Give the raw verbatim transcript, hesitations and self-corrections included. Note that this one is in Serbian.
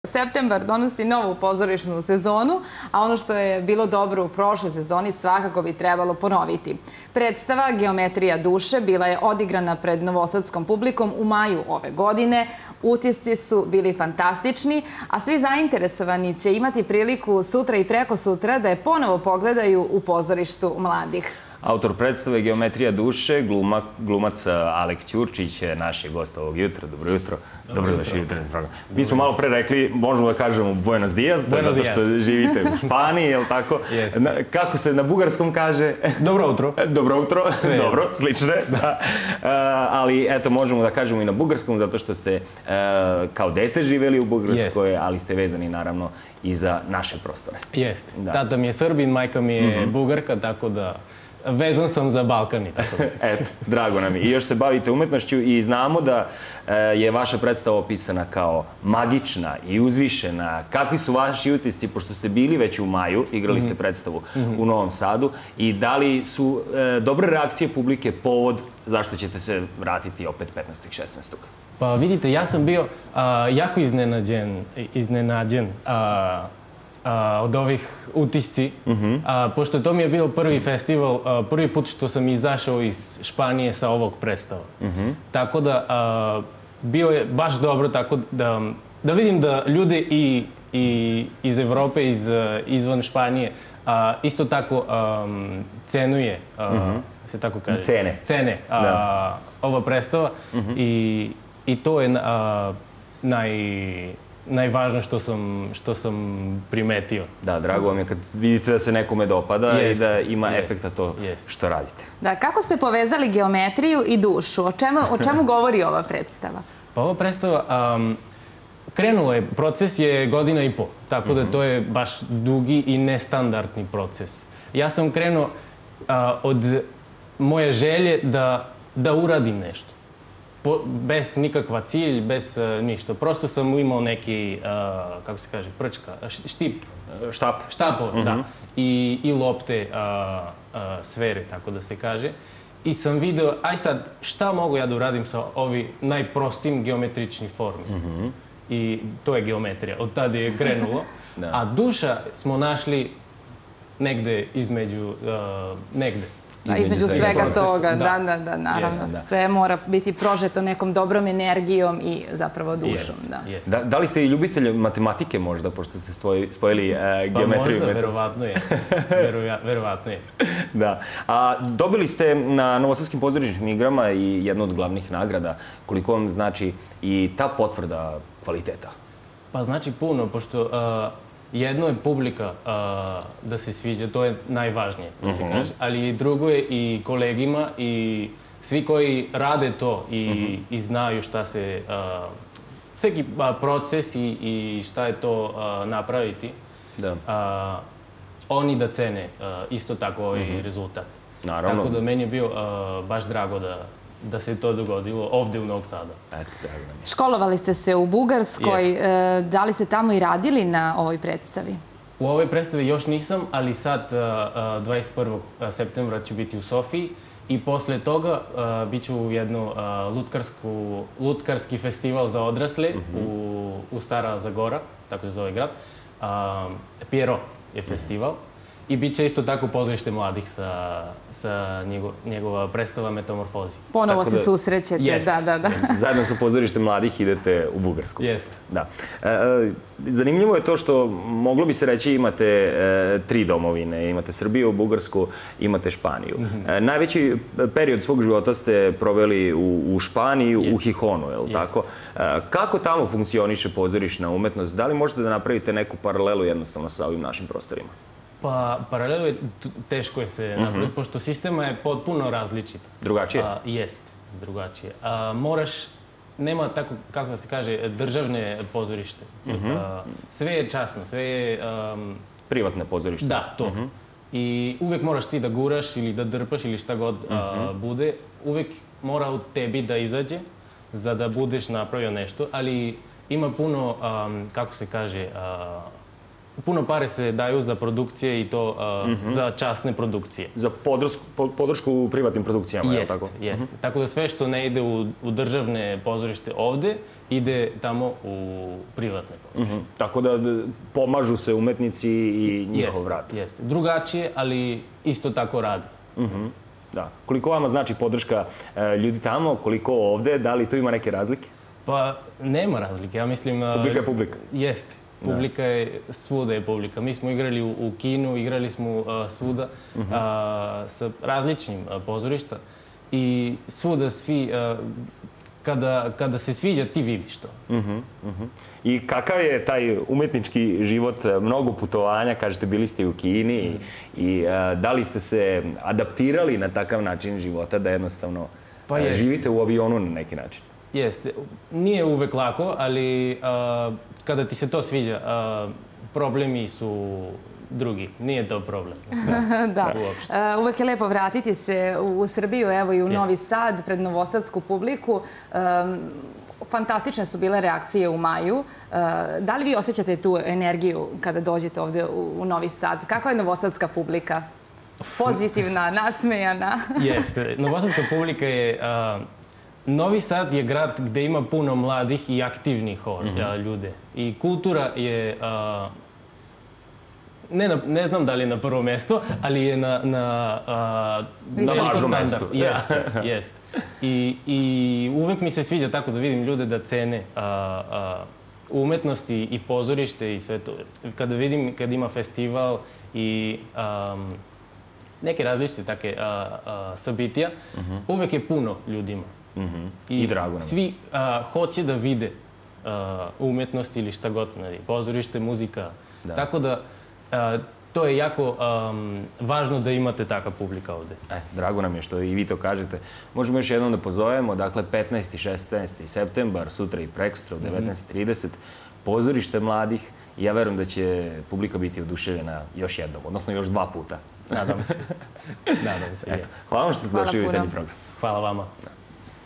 Septembar donosi novu pozorišnu sezonu, a ono što je bilo dobro u prošloj sezoni svakako bi trebalo ponoviti. Predstava Geometrija duše bila je odigrana pred novosadskom publikom u maju ove godine. Utisci su bili fantastični, a svi zainteresovani će imati priliku sutra i preko sutra da je ponovo pogledaju u pozorištu mladih. Autor predstave Geometrija duše, glumac Alek Ćurčić, naš je gost ovog jutra. Dobro jutro. Dobro došli jutarnji program. Mi smo malo pre rekli, možemo da kažemo Buenos Dias, to je zato što živite u Španiji, je li tako? Kako se na bugarskom kaže? Dobro utro. Dobro utro, dobro, slično je. Ali eto, možemo da kažemo i na bugarskom, zato što ste kao dete živeli u Bugarskoj, ali ste vezani naravno i za naše prostore. Jeste. Tata mi je Srbin, majka mi je Bugarka, tako da vezan sam za Balkan i tako da si. Eto, drago nam je. I još se bavite umetnošću i znamo da je vaša predstava opisana kao magična i uzvišena. Kakvi su vaši utisci, pošto ste bili već u maju, igrali ste predstavu u Novom Sadu, i da li su dobre reakcije publike povod zašto ćete se vratiti opet petnaestog i šesnaestog? Pa vidite, ja sam bio jako iznenađen, iznenađen od ovih utisci, pošto to mi je bio prvi festival, prvi put što sam izašao iz Španije sa ovog predstava. Tako da, bio je baš dobro tako da vidim da ljudi i iz Evrope, izvan Španije, isto tako cenuje, se tako kaže, cene, cene ova predstava i to je naj... najvažnije što sam primetio. Da, drago vam je kad vidite da se nekome dopada i da ima efekta to što radite. Da, kako ste povezali geometriju i dušu? O čemu govori ova predstava? Pa ova predstava, krenulo je, proces je godina i po, tako da to je baš dugi i nestandardni proces. Ja sam krenuo od moje želje da uradim nešto. Bez nikakva cilj, bez ništa. Prosto sam imao neki, kako se kaže, prčka, štip. Štap. Štapo, da. I lopte, sfere, tako da se kaže. I sam video, aj sad, šta mogu ja da uradim sa ovi najprostijim geometrični formi. I to je geometrija, od tada je krenulo. A duša smo našli negde između, negde. Između svega toga, da, da, da, naravno. Sve mora biti prožeto nekom dobrom energijom i zapravo dušom. Da li ste i ljubitelj matematike možda, pošto ste spojili geometriju? Pa možda, verovatno je. Verovatno je. Da. A dobili ste na Novosadskim pozorišnim igrama i jednu od glavnih nagrada. Koliko vam znači i ta potvrda kvaliteta? Pa znači puno, pošto jedno je publika da se sviđa, to je najvažnije, da se kaže, ali drugo je i kolegima i svi koji rade to i znaju šta se, svaki proces i šta je to napraviti, oni da cene isto tako ovaj rezultat. Tako da meni je bio baš drago da se to dogodilo ovde u Novog Sada. Školovali ste se u Bugarskoj. Da li ste tamo i radili na ovoj predstavi? U ovoj predstavi još nisam, ali sad dvadeset prvog septembra ću biti u Sofiji i posle toga bit ću u jednu lutkarski festival za odrasle u Stara Zagora, tako se zove grad. Piero je festival. I bit će isto tako pozorište mladih sa njegova predstava Metamorfozi. Ponovo se susrećete, da, da, da. Zajedno sa pozorište mladih idete u Bugarsku. Jeste. Da. Zanimljivo je to što moglo bi se reći imate tri domovine. Imate Srbiju, Bugarsku, imate Španiju. Najveći period svog života ste proveli u Španiji, u Gijonu, je li tako? Kako tamo funkcioniše pozorišna umetnost? Da li možete da napravite neku paralelu jednostavno sa ovim našim prostorima? Pa, paralelu je teško je se napraviti, pošto sistema je potpuno različit. Drugačije? Jest, drugačije. Moraš, nema tako, kako da se kaže, državne pozorište. Sve je časno, sve je... Privatne pozorište? Da, to. I uvek moraš ti da guraš ili da drpaš ili šta god bude. Uvek mora u tebi da izađe za da budeš napravio nešto, ali ima puno, kako se kaže, puno pare se daju za produkcije i to za časne produkcije. Za podršku u privatnim produkcijama, je li tako? Jeste, jeste. Tako da sve što ne ide u državne pozorište ovde, ide tamo u privatne pozorište. Tako da pomažu se umetnici i njihov rad. Jeste, jeste. Drugačije, ali isto tako radi. Da. Koliko vama znači podrška ljudi tamo, koliko ovde, da li tu ima neke razlike? Pa nema razlike, ja mislim... Publika je publika. Jeste. Publika je, svuda je publika. Mi smo igrali u kinu, igrali smo svuda sa različnim pozorišta i svuda svi, kada se sviđa, ti vidiš to. I kakav je taj umetnički život, mnogo putovanja, kažete, bili ste i u Kini i da li ste se adaptirali na takav način života da jednostavno živite u avionu na neki način? Jeste. Nije uvek lako, ali kada ti se to sviđa, problemi su drugi. Nije to problem. Da. Uvek je lepo vratiti se u Srbiju, evo i u Novi Sad, pred novosadsku publiku. Fantastične su bile reakcije u maju. Da li vi osjećate tu energiju kada dođete ovde u Novi Sad? Kakva je novosadska publika? Pozitivna, nasmejana? Jeste. Novosadska publika je... Novi Sad je grad gde ima puno mladih i aktivnih ljude. I kultura je, ne znam da li je na prvo mesto, ali je na važnom mestu. Jeste, jeste. I uvek mi se sviđa tako da vidim ljude da cene umetnost i pozorište i sve to. Kada vidim, kad ima festival i neke različite take sabitija, uvek je puno ljudima. I drago nam. Svi hoće da vide umetnost ili šta god, pozorište, muzika. Tako da to je jako važno da imate takva publika ovde. Drago nam je što i vi to kažete. Možemo još jednom da pozovemo, dakle, petnaesti i šesnaesti septembar, sutra i prekosutra u devetnaest i trideset, pozorište mladih. Ja verujem da će publika biti oduševljena još jednom, odnosno još dva puta. Nadam se. Nadam se. Hvala vam što ste došli u jutarnji program. Hvala vama.